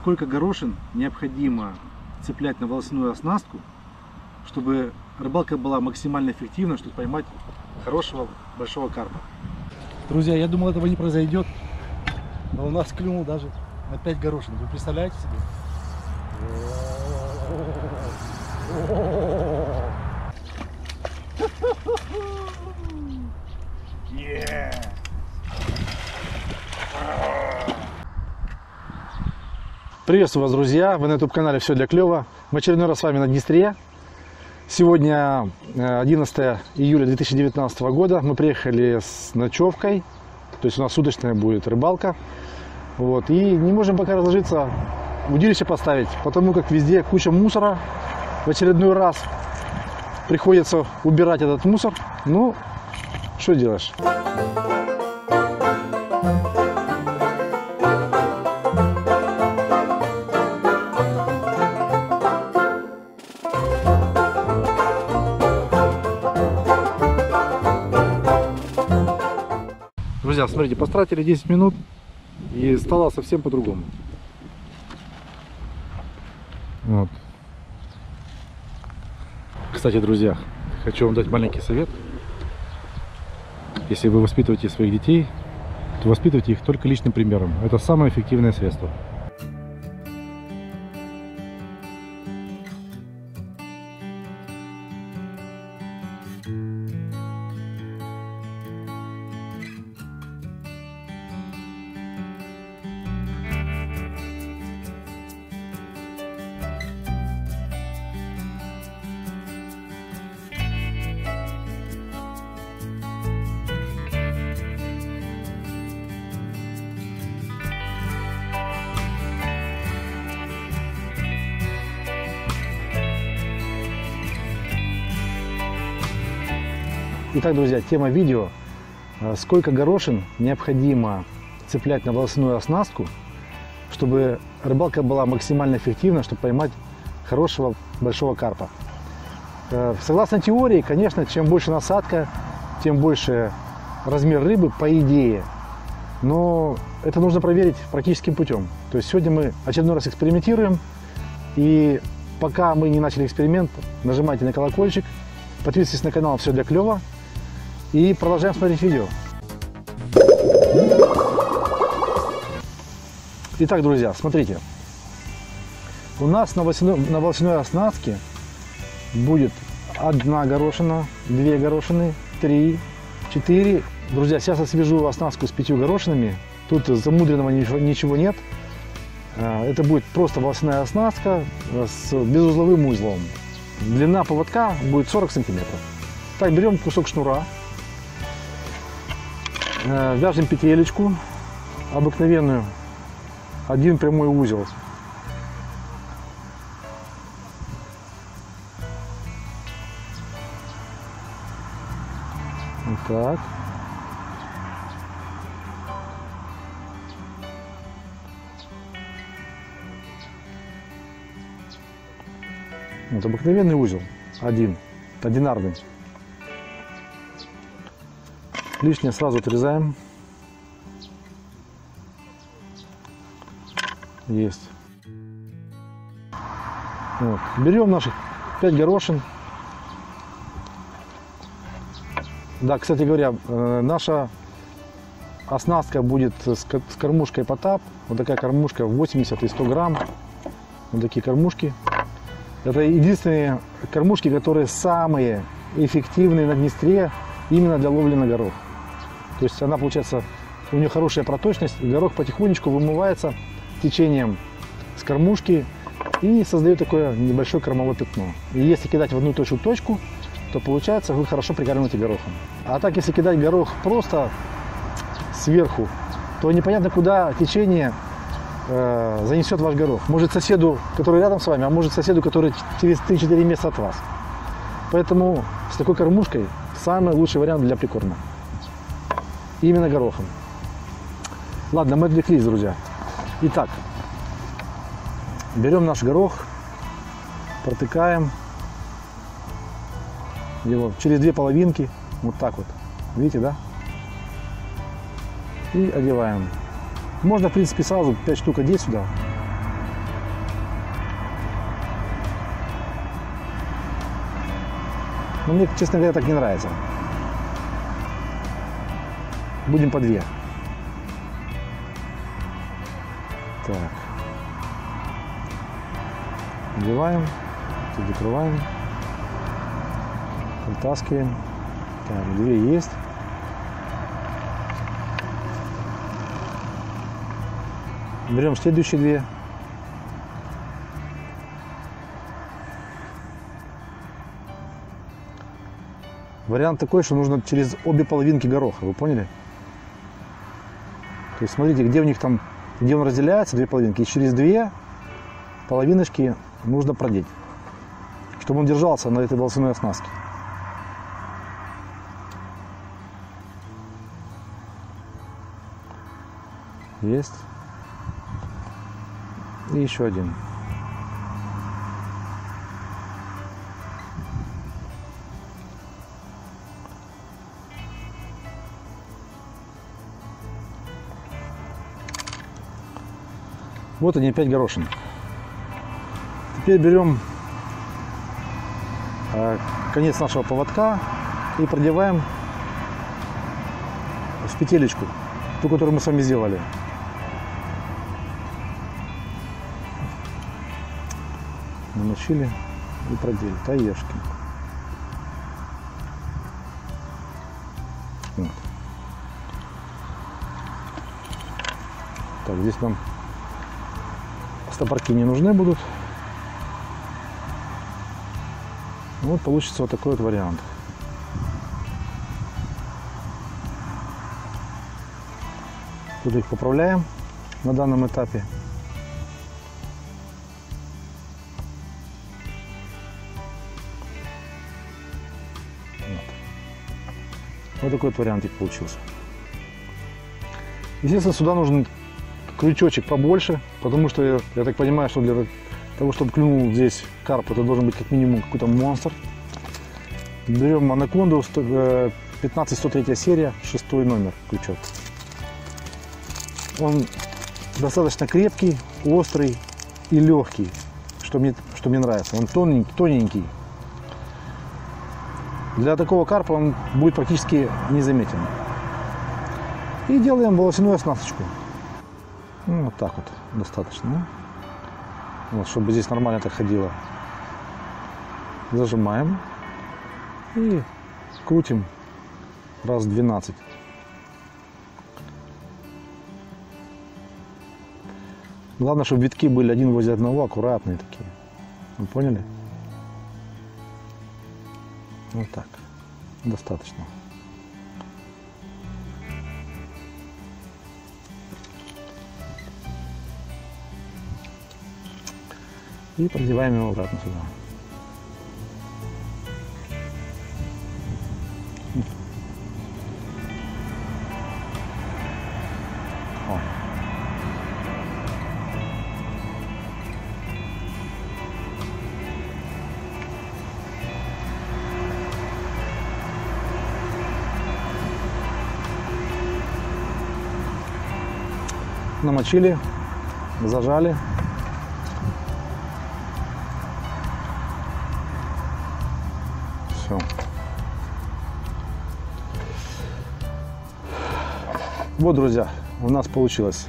сколько горошин необходимо цеплять на волосяную оснастку, чтобы рыбалка была максимально эффективна, чтобы поймать хорошего большого карпа. Друзья, я думал, этого не произойдет, но у нас клюнул даже на 5 горошин. Вы представляете себе? Приветствую вас, друзья! Вы на YouTube-канале «Все для клёва». В очередной раз с вами на Днестре. Сегодня 11 июля 2019 года. Мы приехали с ночевкой, то есть у нас суточная будет рыбалка. Вот. И не можем пока разложиться, удилище поставить, потому как везде куча мусора. В очередной раз приходится убирать этот мусор. Ну, что делаешь? Друзья, смотрите, потратили 10 минут и стало совсем по-другому. Вот. Кстати, друзья, хочу вам дать маленький совет. Если вы воспитываете своих детей, то воспитывайте их только личным примером. Это самое эффективное средство. Итак, друзья, тема видео: сколько горошин необходимо цеплять на волосяную оснастку, чтобы рыбалка была максимально эффективна, чтобы поймать хорошего большого карпа. Согласно теории, конечно, чем больше насадка, тем больше размер рыбы, по идее. Но это нужно проверить практическим путем. То есть сегодня мы очередной раз экспериментируем. И пока мы не начали эксперимент, нажимайте на колокольчик, подписывайтесь на канал «Все для клёва». И продолжаем смотреть видео. Итак, друзья, смотрите. У нас на волосяной оснастке будет 1 горошина, 2 горошины, 3, 4. Друзья, сейчас я свяжу оснастку с 5 горошинами. Тут замудренного ничего нет. Это будет просто волосяная оснастка с безузловым узлом. Длина поводка будет 40 сантиметров. Так, берем кусок шнура. Вяжем петелечку обыкновенную, 1 прямой узел. Вот так. Вот обыкновенный узел, одинарный. Лишнее сразу отрезаем. Есть. Вот. Берем наших 5 горошин. Да, кстати говоря, наша оснастка будет с кормушкой Потап. Вот такая кормушка 80 и 100 грамм. Вот такие кормушки. Это единственные кормушки, которые самые эффективные на Днестре именно для ловли на горох. То есть она, получается, у нее хорошая проточность, и горох потихонечку вымывается течением с кормушки и создает такое небольшое кормовое пятно. И если кидать в одну и ту же точку, то получается, вы хорошо прикармливаете горохом. А так, если кидать горох просто сверху, то непонятно, куда течение занесет ваш горох. Может соседу, который рядом с вами, а может соседу, который через 3-4 места от вас. Поэтому с такой кормушкой самый лучший вариант для прикорма. Именно горохом. Ладно, мы отвлеклись, друзья. Итак, берем наш горох, протыкаем его через 2 половинки, вот так вот. Видите, да? И одеваем. Можно, в принципе, сразу 5 штук одеть сюда. Но мне, честно говоря, так не нравится. Будем по 2. Так. Надеваем, тут закрываем, вытаскиваем. Так, 2 есть. Берем следующие 2. Вариант такой, что нужно через обе половинки гороха, вы поняли? То есть смотрите, где у них там, где он разделяется, 2 половинки, и через 2 половиночки нужно продеть, чтобы он держался на этой волосяной оснастке. Есть. И еще один. Вот они, 5 горошин. Теперь берем конец нашего поводка и продеваем в петелечку, ту, которую мы с вами сделали. Намочили и продели. Таешки. Вот. Так, здесь нам стопорки не нужны будут. Вот получится вот такой вот вариант. Тут их поправляем на данном этапе. Вот такой вот вариантик получился. Естественно, сюда нужен крючочек побольше, потому что я так понимаю, что для того, чтобы клюнул здесь карп, это должен быть как минимум какой-то монстр. Берем анаконду 15103 серия, 6 номер крючок. Он достаточно крепкий, острый и легкий, что мне нравится. Он тоненький. Для такого карпа он будет практически незаметен. И делаем волосяную оснасточку. Ну, вот так вот достаточно. Вот, чтобы здесь нормально так ходило. Зажимаем и крутим раз 12. Главное, чтобы витки были один возле одного, аккуратные такие. Вы поняли? Вот так. Достаточно. И продеваем его обратно сюда. О. Намочили, зажали. Все. Вот, друзья, у нас получилось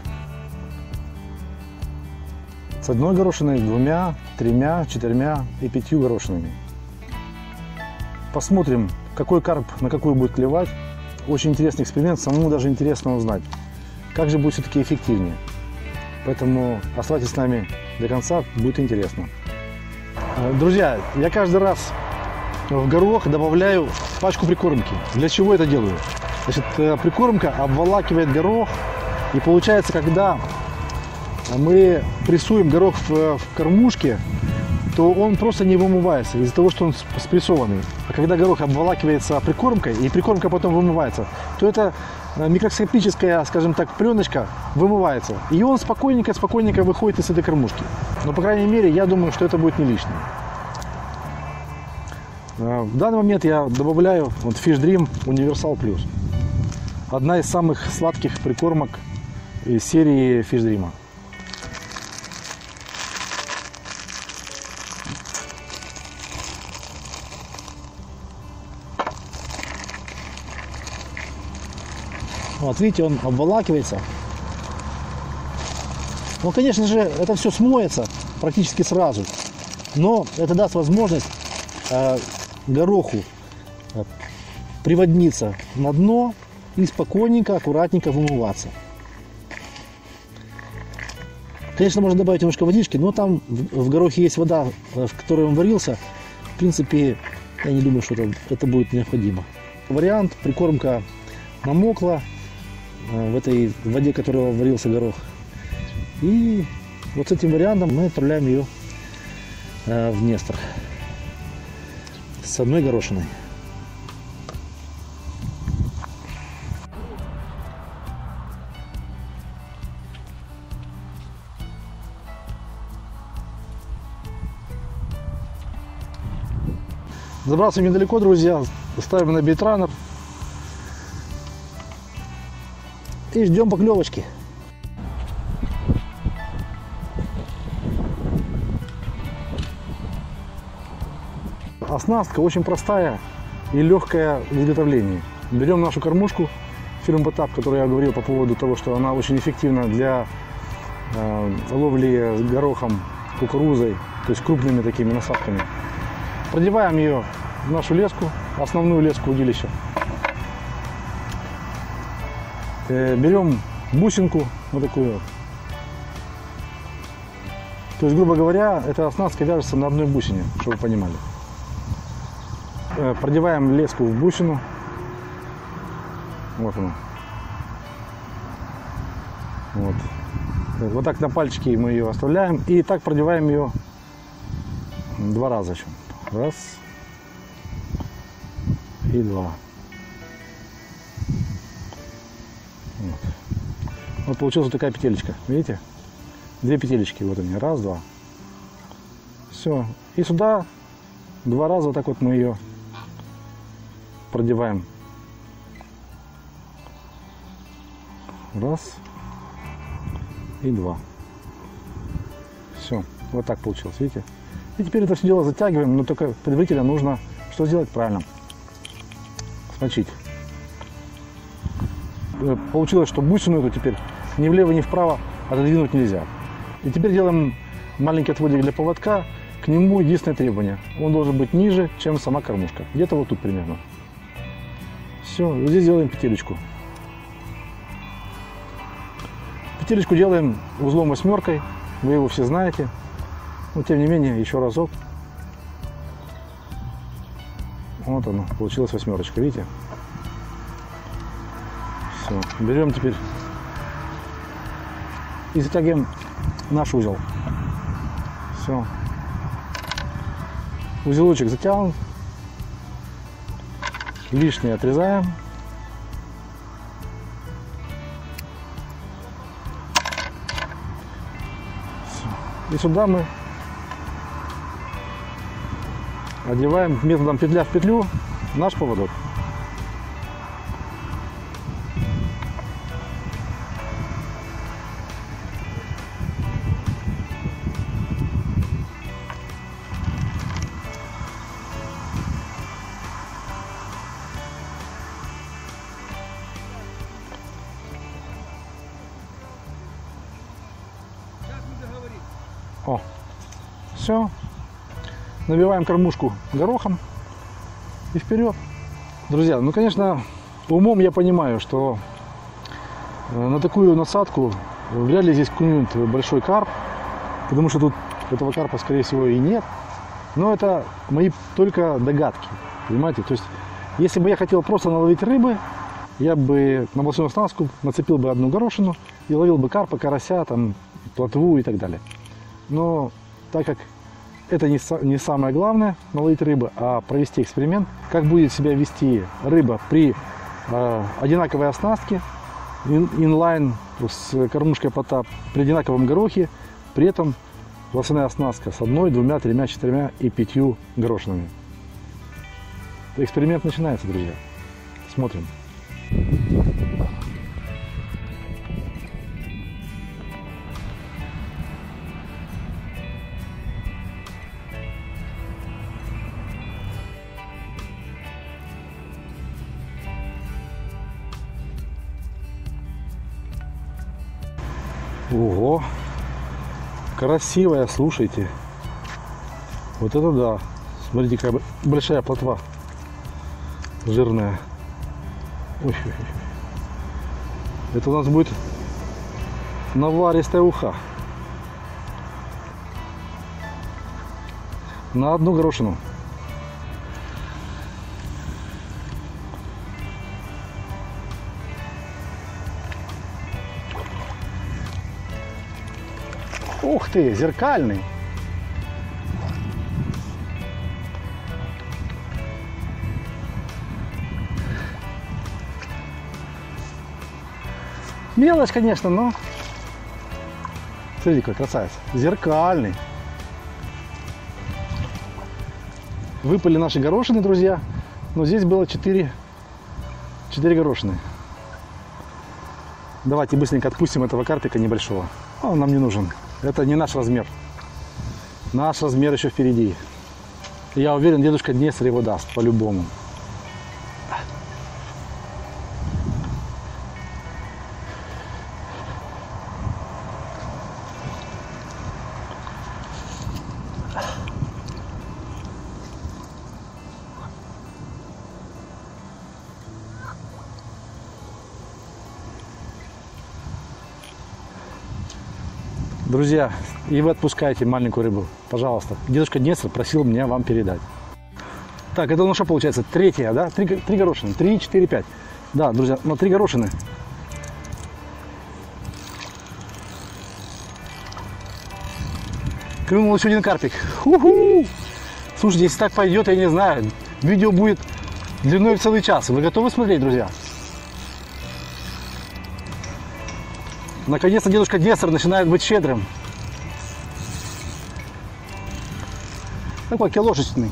с 1 горошиной, 2, 3, 4 и 5 горошинами. Посмотрим, какой карп на какой будет клевать. Очень интересный эксперимент, самому даже интересно узнать, как же будет все-таки эффективнее. Поэтому оставайтесь с нами до конца, будет интересно. Друзья, я каждый раз в горох добавляю пачку прикормки. Для чего это делаю? Значит, прикормка обволакивает горох, и получается, когда мы прессуем горох в кормушке, то он просто не вымывается из-за того, что он спрессованный. А когда горох обволакивается прикормкой, и прикормка потом вымывается, то это микроскопическая, скажем так, пленочка вымывается. И он спокойненько выходит из этой кормушки. Но, по крайней мере, я думаю, что это будет не лишним. В данный момент я добавляю вот Fish Dream Universal Plus. Одна из самых сладких прикормок из серии Fish Dream. Вот видите, он обволакивается. Ну, конечно же, это все смоется практически сразу. Но это даст возможность гороху приводниться на дно и спокойненько, аккуратненько вымываться. Конечно, можно добавить немножко водички, но там в горохе есть вода, в которой он варился. В принципе, я не думаю, что это будет необходимо. Вариант: прикормка намокла в этой воде, в которой варился горох. И вот с этим вариантом мы отправляем ее в Днестр с одной горошиной. Забрался недалеко, друзья. Ставим на бейтранер. И ждем поклевочки. Оснастка очень простая и легкая в изготовлении. Берем нашу кормушку фирмы Потап, которую я говорил по поводу того, что она очень эффективна для ловли с горохом, кукурузой, то есть крупными такими насадками. Продеваем ее в нашу леску, основную леску удилища. Берем бусинку вот такую. То есть, грубо говоря, эта оснастка вяжется на одной бусине, чтобы вы понимали. Продеваем леску в бусину. Вот она. Вот. Вот так на пальчики мы ее оставляем. И так продеваем ее 2 раза еще. Раз. И 2. Вот. Вот получилась вот такая петелечка. Видите? 2 петелечки. Вот они. Раз, 2. Все. И сюда 2 раза вот так вот мы ее продеваем. Раз. И 2. Все. Вот так получилось. Видите? И теперь это все дело затягиваем, но только предварительно нужно что сделать? Правильно. Смочить. Получилось, что бусину эту теперь ни влево, ни вправо отодвинуть нельзя. И теперь делаем маленький отводик для поводка. К нему единственное требование: он должен быть ниже, чем сама кормушка. Где-то вот тут примерно. Все, вот здесь делаем петелечку. Петелечку делаем узлом 8. Вы его все знаете. Но тем не менее, еще разок. Вот оно, получилась 8, видите? Все, берем теперь и затягиваем наш узел. Все. Узелочек затянут. Лишнее отрезаем. Все. И сюда мы одеваем методом петля в петлю наш поводок. О, все. Набиваем кормушку горохом и вперед. Друзья, ну, конечно, умом я понимаю, что на такую насадку вряд ли здесь клюнет большой карп, потому что тут этого карпа, скорее всего, и нет. Но это мои только догадки, понимаете? То есть, если бы я хотел просто наловить рыбы, я бы на большую оснастку нацепил бы одну горошину и ловил бы карпа, карася, там, плотву и так далее. Но так как это не самое главное наловить рыбы, а провести эксперимент, как будет себя вести рыба при одинаковой оснастке, инлайн с кормушкой Потап, при одинаковом горохе, при этом волосяная оснастка с 1, 2, 3, 4 и 5 горошинами. Эксперимент начинается, друзья. Смотрим. Ого. Красивая, слушайте. Вот это да. Смотрите, какая большая плотва. Жирная. Ой. Это у нас будет наваристая уха. На одну горошину. Ух ты, зеркальный. Мелочь, конечно, но... Смотрите, какой красавец. Зеркальный. Выпали наши горошины, друзья. Но здесь было 4 горошины. Давайте быстренько отпустим этого карпика небольшого. Он нам не нужен. Это не наш размер. Наш размер еще впереди. Я уверен, дедушка Днестр его даст по-любому. Друзья, и вы отпускаете маленькую рыбу. Пожалуйста. Дедушка Днестр просил меня вам передать. Так, это у нас что получается? Третья, да? Три горошины. 3, 4, 5. Да, друзья, но 3 горошины. Клюнул еще один карпик. Ху-ху! Слушайте, если так пойдет, я не знаю. Видео будет длиной в целый час. Вы готовы смотреть, друзья? Наконец-то дедушка Днестр начинает быть щедрым. Такой киложечный.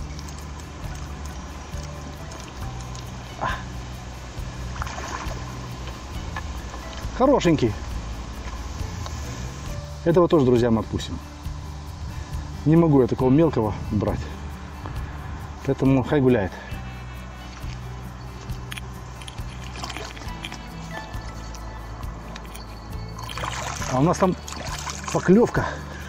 Хорошенький. Этого тоже, друзья, мы отпустим. Не могу я такого мелкого брать. Поэтому хай гуляет. А у нас там поклевка.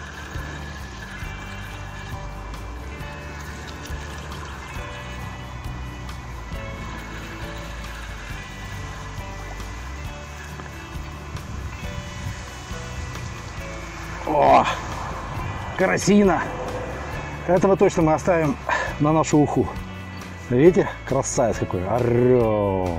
О, карасина. Этого точно мы оставим на нашу уху. Видите, красавец какой. Орёл.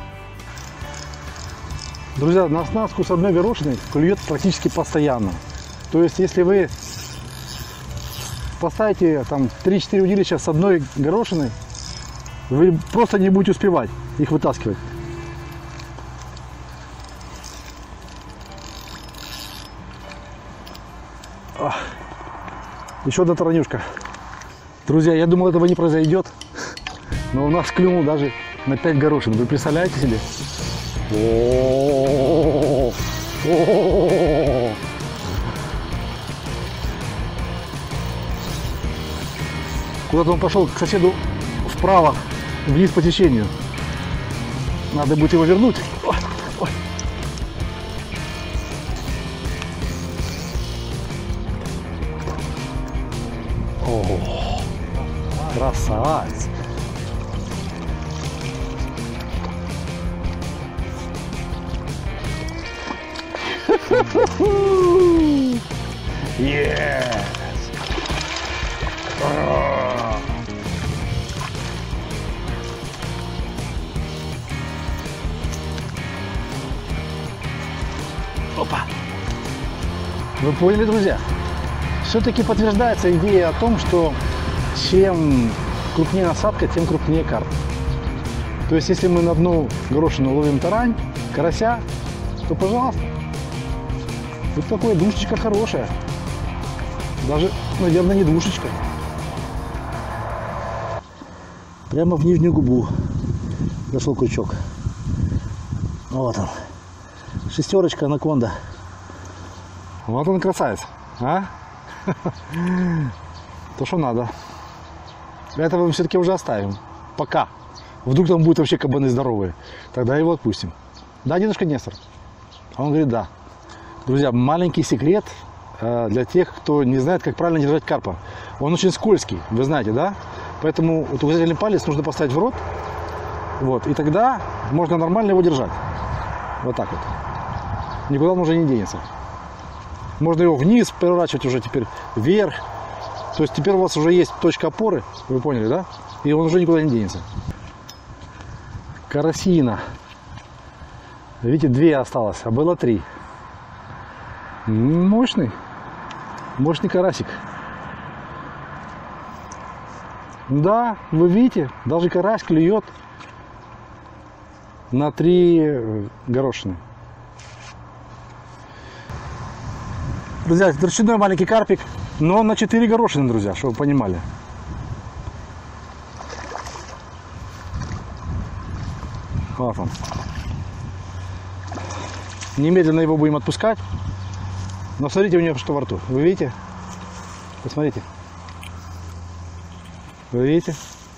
Друзья, на оснастку с одной горошиной клюет практически постоянно. То есть, если вы поставите там 3-4 удилища с одной горошиной, вы просто не будете успевать их вытаскивать. Еще одна таранюшка. Друзья, я думал, этого не произойдет, но у нас клюнул даже на 5 горошин. Вы представляете себе? Куда-то он пошел к соседу вправо, вниз по течению. Надо будет его вернуть. Ой, ой. О, красавец. Yes. Опа. Вы поняли, друзья? Все-таки подтверждается идея о том, что чем крупнее насадка, тем крупнее карп. То есть, если мы на одну горошину ловим тарань, карася, то, пожалуйста, вот такая душечка хорошая. Даже, наверное, не душечка. Прямо в нижнюю губу зашел крючок. Вот он. Шестерочка анаконда. Вот он, красавец. А? То, что надо. Этого мы все-таки уже оставим. Пока. Вдруг там будут вообще кабаны здоровые. Тогда его отпустим. Да, дедушка Днестр? А он говорит, да. Друзья, маленький секрет для тех, кто не знает, как правильно держать карпа. Он очень скользкий, вы знаете, да? Поэтому вот указательный палец нужно поставить в рот. Вот, и тогда можно нормально его держать. Вот так вот. Никуда он уже не денется. Можно его вниз переворачивать уже теперь, вверх. То есть теперь у вас уже есть точка опоры, вы поняли, да? И он уже никуда не денется. Карасина. Видите, 2 осталось, а было 3. Мощный. Мощный карасик. Да, вы видите, даже карась клюет на 3 горошины. Друзья, это торчиной маленький карпик, но на 4 горошины, друзья, чтобы вы понимали. Вот он. Немедленно его будем отпускать. Но смотрите, у него что во рту. Вы видите? Посмотрите. Вы видите?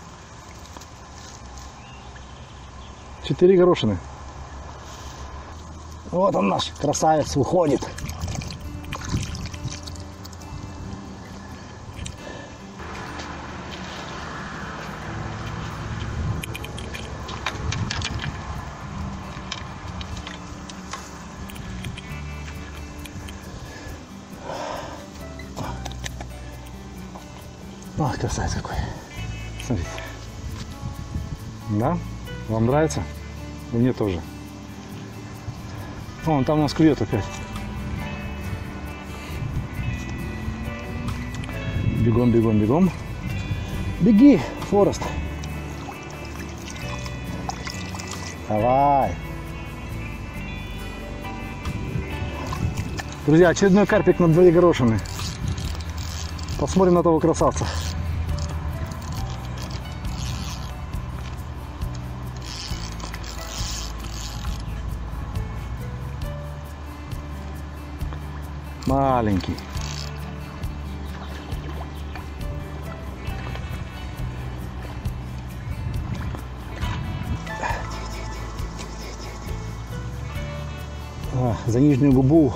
4 горошины. Вот он наш красавец выходит. Ах, красавец какой. Смотрите. Да? Вам нравится? И мне тоже. О, он там у нас клюет опять. Бегом, бегом, бегом. Беги, Форест. Давай. Друзья, очередной карпик на 2 горошины. Посмотрим на того красавца. Маленький. За нижнюю губу.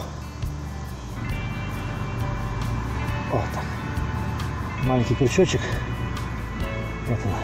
Вот так. Маленький крючочек. Вот он.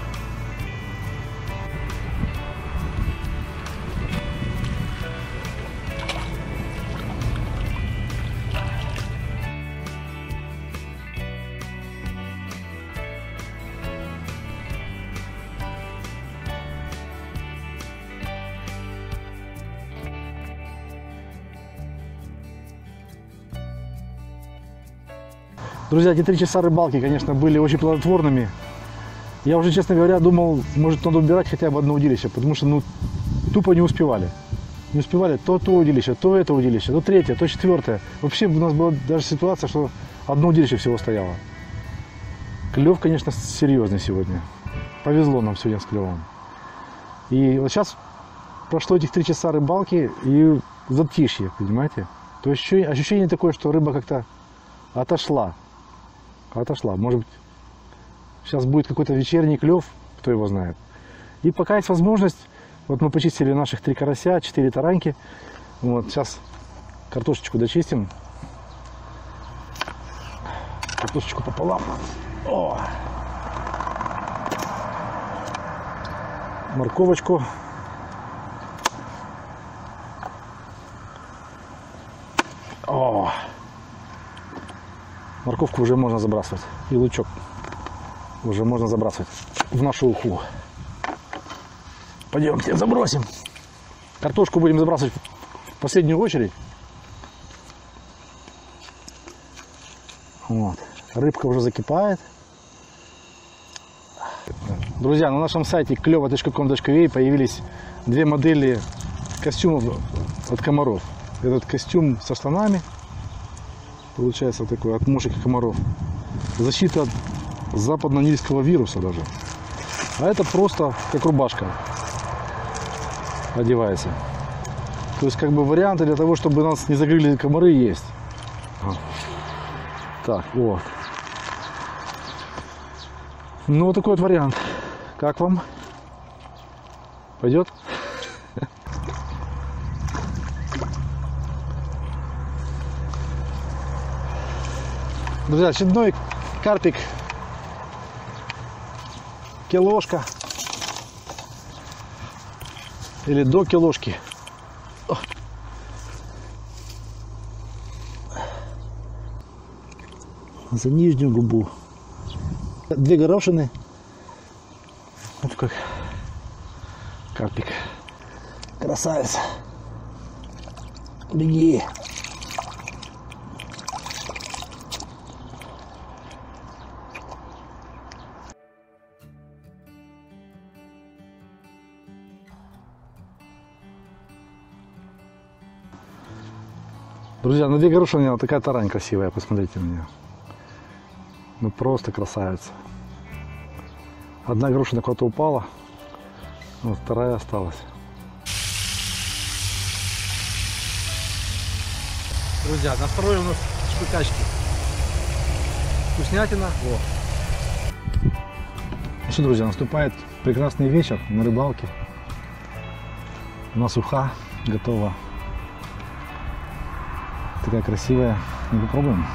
Друзья, эти 3 часа рыбалки, конечно, были очень плодотворными. Я уже, честно говоря, думал, может, надо убирать хотя бы одно удилище, потому что, ну, тупо не успевали. Не успевали то удилище, то это удилище, то 3-е, то 4-е. Вообще у нас была даже ситуация, что одно удилище всего стояло. Клев, конечно, серьезный сегодня. Повезло нам сегодня с клевом. И вот сейчас прошло этих 3 часа рыбалки и затишье, понимаете? То есть ощущение такое, что рыба как-то отошла. Может быть, сейчас будет какой-то вечерний клев, кто его знает. И пока есть возможность, вот мы почистили наших 3 карася, 4 тараньки. Вот, сейчас картошечку дочистим. Картошечку пополам. О! Морковочку. О! Морковку уже можно забрасывать. И лучок уже можно забрасывать в нашу уху. Пойдемте, забросим. Картошку будем забрасывать в последнюю очередь. Вот. Рыбка уже закипает. Друзья, на нашем сайте klevo.com.ua появились 2 модели костюмов от комаров. Этот костюм со штанами. Получается такой от мушек и комаров. Защита от западно-нильского вируса даже. А это просто как рубашка одевается. То есть как бы варианты для того, чтобы нас не загрызли комары, есть. Так, вот. Ну вот такой вот вариант. Как вам? Пойдет? Друзья, очередной карпик. Килошка. Или до килошки. За нижнюю губу. 2 горошины. Вот как карпик. Красавец. Беги. Друзья, ну 2 горошины, вот такая тарань красивая, посмотрите на нее. Ну просто красавица. Одна горошина куда-то упала, вот вторая осталась. Друзья, на второй у нас шпикачки. Вкуснятина. Во. Ну что, друзья, наступает прекрасный вечер на рыбалке. У нас уха готова. Такая красивая. Ну, попробуем.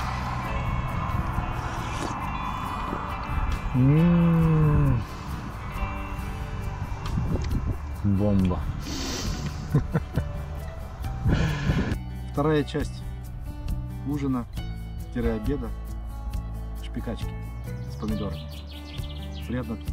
Бомба. Вторая часть ужина-обеда. Шпикачки с помидорами. Приятного аппетита.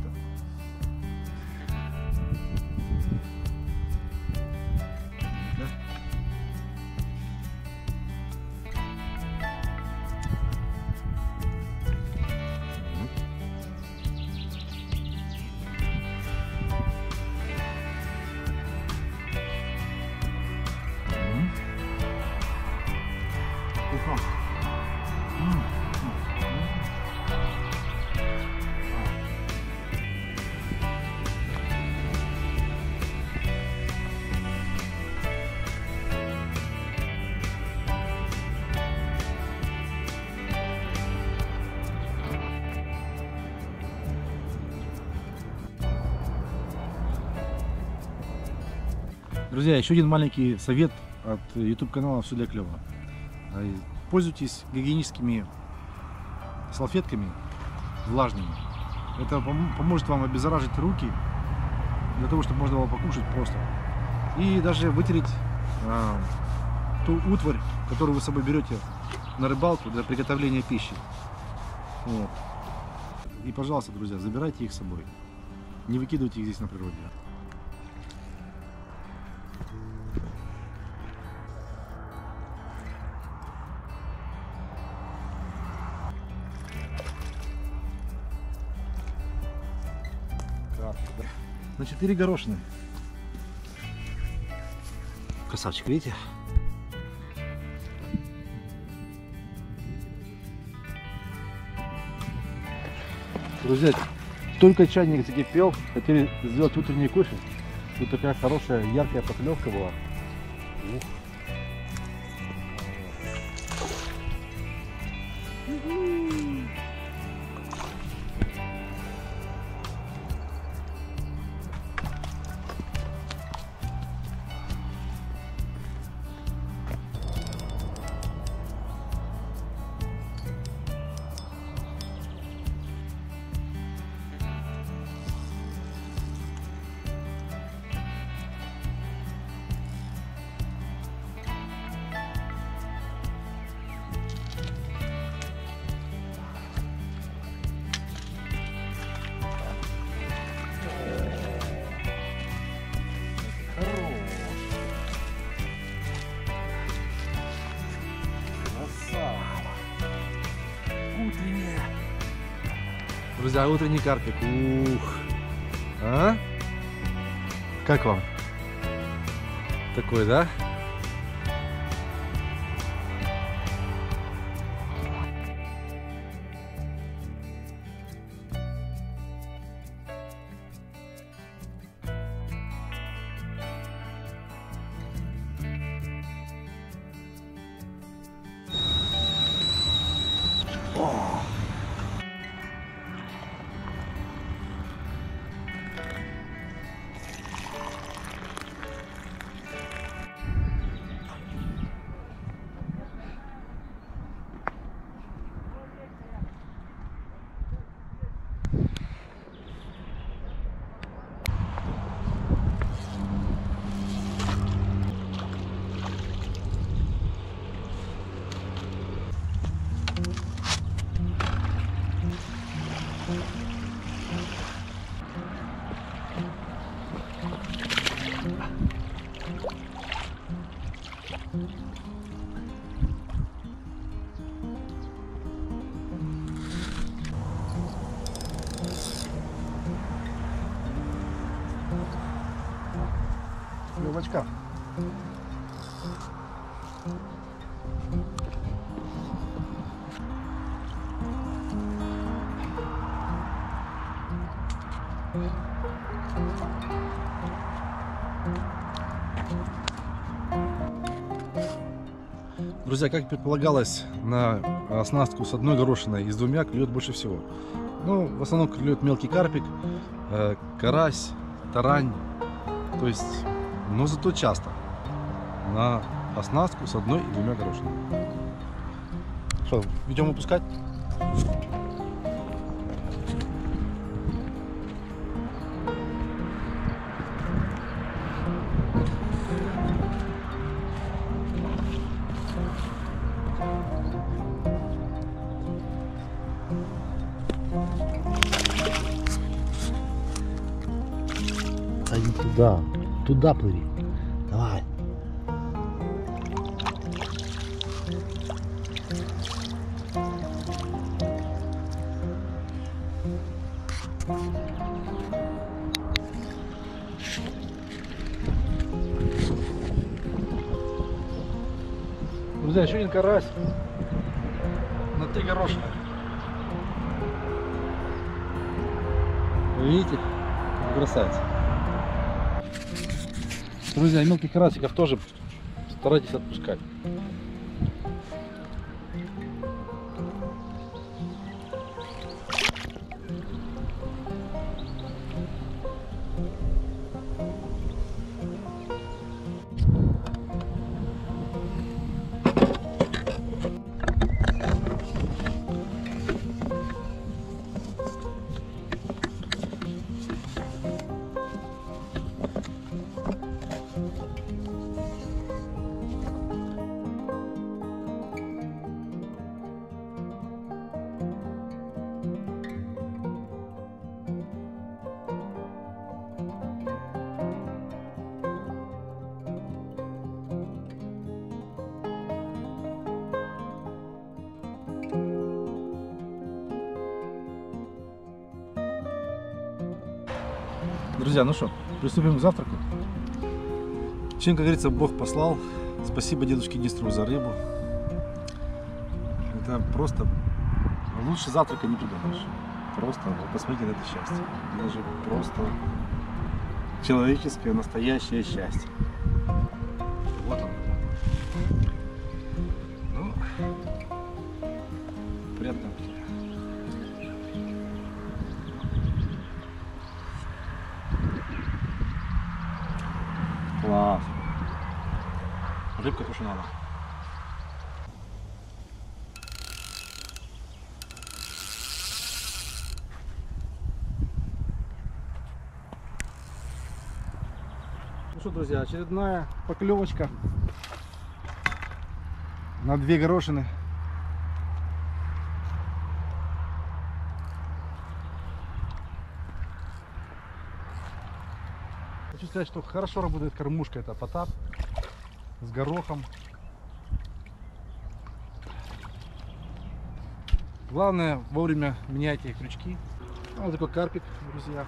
Друзья, еще один маленький совет от YouTube канала «Все для клёва». Пользуйтесь гигиеническими салфетками влажными. Это поможет вам обеззаражить руки, для того, чтобы можно было покушать просто. И даже вытереть ту утварь, которую вы с собой берете на рыбалку для приготовления пищи. Вот. И, пожалуйста, друзья, забирайте их с собой. Не выкидывайте их здесь на природе. На 4 горошины. Красавчик, видите? Друзья, только чайник закипел, хотели сделать утренний кофе. Тут такая хорошая, яркая поклевка была. Ух. Друзья, утренний карпик. Ух. А? Как вам? Такой, да? Клевочка. Друзья, как предполагалось, на оснастку с одной горошиной и с двумя клюет больше всего. Ну, в основном клюет мелкий карпик, карась, тарань. То есть, но зато часто на оснастку с одной и двумя горошинами. Что, идем выпускать? А не туда. Туда плыви. Давай. Друзья, еще один карась на 3 горошины. Вы видите? Бросается. Друзья, мелких карасиков тоже старайтесь отпускать. Друзья, ну что, приступим к завтраку. Чем, как говорится, Бог послал. Спасибо дедушке Днестру за рыбу. Это просто лучше завтрака не придумаешь. Просто, вот посмотрите на это счастье. Даже просто человеческое, настоящее счастье. Вот он. Ну, приятного аппетита. Класс. Рыбка тушеная. Ну что, друзья, очередная поклевочка на 2 горошины. Хочу сказать, что хорошо работает кормушка, это Потап с горохом. Главное вовремя меняйте крючки. Вот такой карпик, друзья.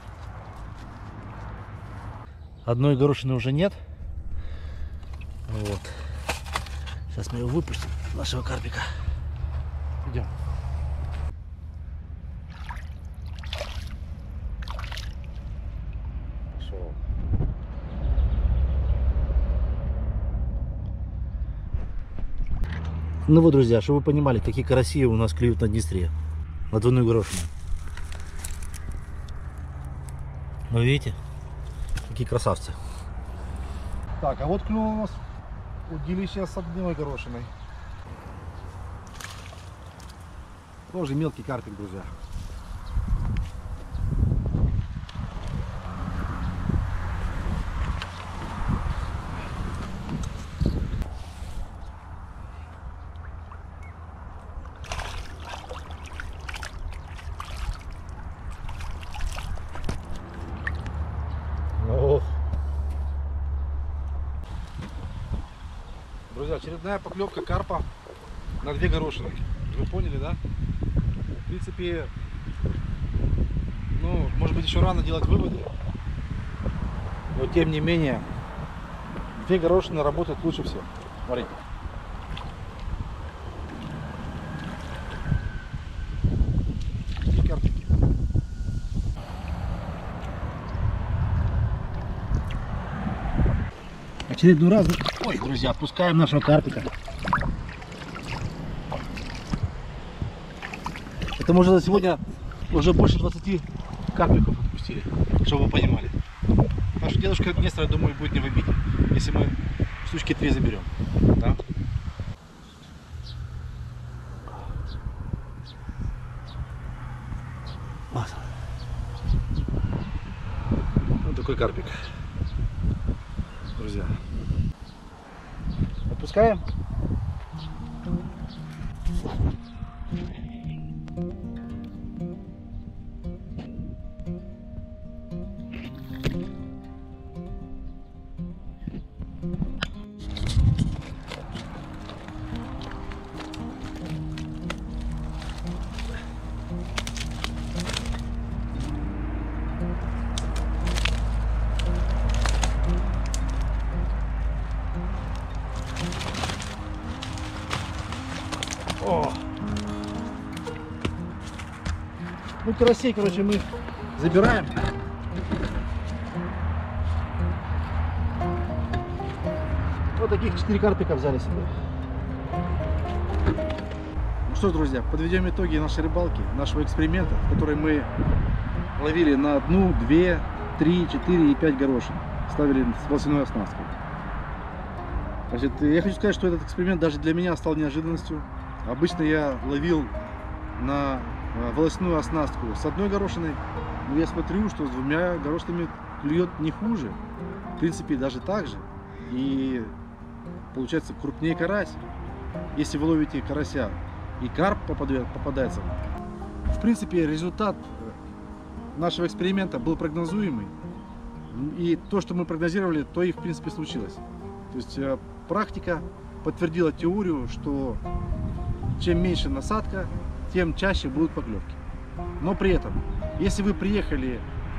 Одной горошины уже нет. Вот. Сейчас мы его выпустим, нашего карпика. Идем. Пошел. Ну вот, друзья, чтобы вы понимали, какие караси у нас клюют на Днестре. На двойную горошину. Ну видите? Какие красавцы. Так, а вот клюнул у нас удилище с одной горошиной. Тоже мелкий карпик, друзья. Друзья, очередная поклевка карпа на 2 горошины. Вы поняли, да? В принципе, ну, может быть, еще рано делать выводы. Но тем не менее, 2 горошины работают лучше всех. Смотрите. И карпики. Очередной раз, ой, друзья, отпускаем нашего карпика. Это мы уже за сегодня уже больше 20 карпиков отпустили, чтобы вы понимали. Так что дедушка Нестор, я думаю, будет не в обиде, если мы штучки 3 заберем. Да? Вот. Вот такой карпик. Друзья. Отпускаем. О! Ну, карасей, короче, мы забираем. Вот таких 4 карпика взяли себе. Ну что ж, друзья, подведем итоги нашей рыбалки, нашего эксперимента, в которой мы ловили на 1, 2, 3, 4 и 5 горошин. Ставили с волосяной оснасткой. Значит, я хочу сказать, что этот эксперимент даже для меня стал неожиданностью. Обычно я ловил на волосяную оснастку с 1 горошиной, но я смотрю, что с 2 горошинами клюет не хуже. В принципе, даже так же. И получается крупнее карась. Если вы ловите карася и карп попадается. В принципе, результат нашего эксперимента был прогнозуемый. И то, что мы прогнозировали, то и в принципе случилось. То есть практика подтвердила теорию, что чем меньше насадка, тем чаще будут поклевки. Но при этом, если вы приехали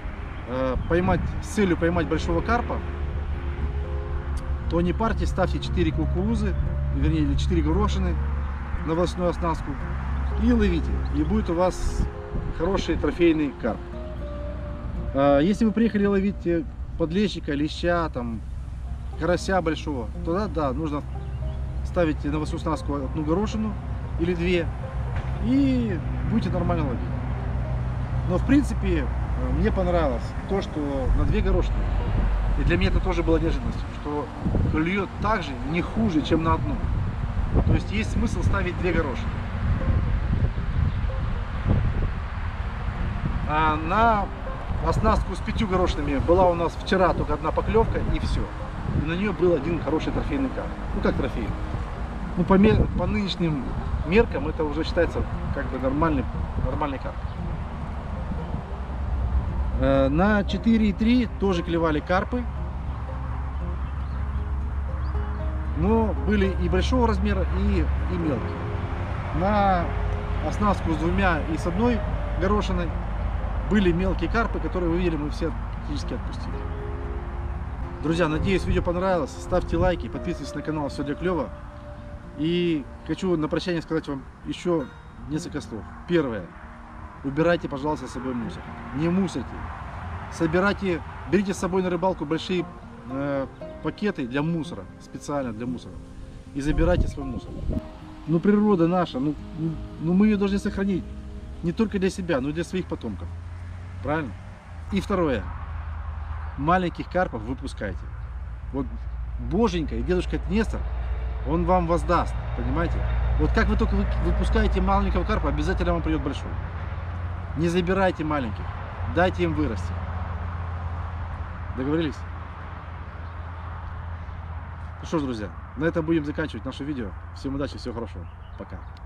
с целью поймать большого карпа, то не парьте, ставьте 4 кукурузы, вернее, или 4 горошины на волосяную оснастку и ловите. И будет у вас хороший трофейный карп. Если вы приехали ловить подлещика, леща, там, карася большого, тогда да, нужно ставить на волосяную оснастку 1 горошину или 2 и будете нормально ловить. Но в принципе мне понравилось то, что на 2 горошины, и для меня это тоже было неожиданностью, что клюет также не хуже, чем на 1. То есть есть смысл ставить 2 горошины. А на оснастку с 5 горошинами была у нас вчера только 1 поклевка и все. И на нее был 1 хороший трофейный карп. Ну как трофейный? Ну по нынешним меркам это уже считается как бы нормальный карп. На 4,3 тоже клевали карпы. Но были и большого размера, и мелкие. На оснастку с 2 и с 1 горошиной были мелкие карпы, которые вы видели, мы все практически отпустили. Друзья, надеюсь, видео понравилось. Ставьте лайки, подписывайтесь на канал «Все для клёва». И хочу на прощание сказать вам еще несколько слов. Первое. Убирайте, пожалуйста, с собой мусор. Не мусорьте. Собирайте, берите с собой на рыбалку большие пакеты для мусора, специально для мусора. И забирайте свой мусор. Ну, природа наша, ну мы ее должны сохранить. Не только для себя, но и для своих потомков. Правильно? И второе. Маленьких карпов выпускайте. Вот Боженька и дедушка Нестор, он вам воздаст, понимаете? Вот как вы только выпускаете маленького карпа, обязательно вам придет большой. Не забирайте маленьких, дайте им вырасти. Договорились? Ну что ж, друзья, на этом будем заканчивать наше видео. Всем удачи, всего хорошего. Пока.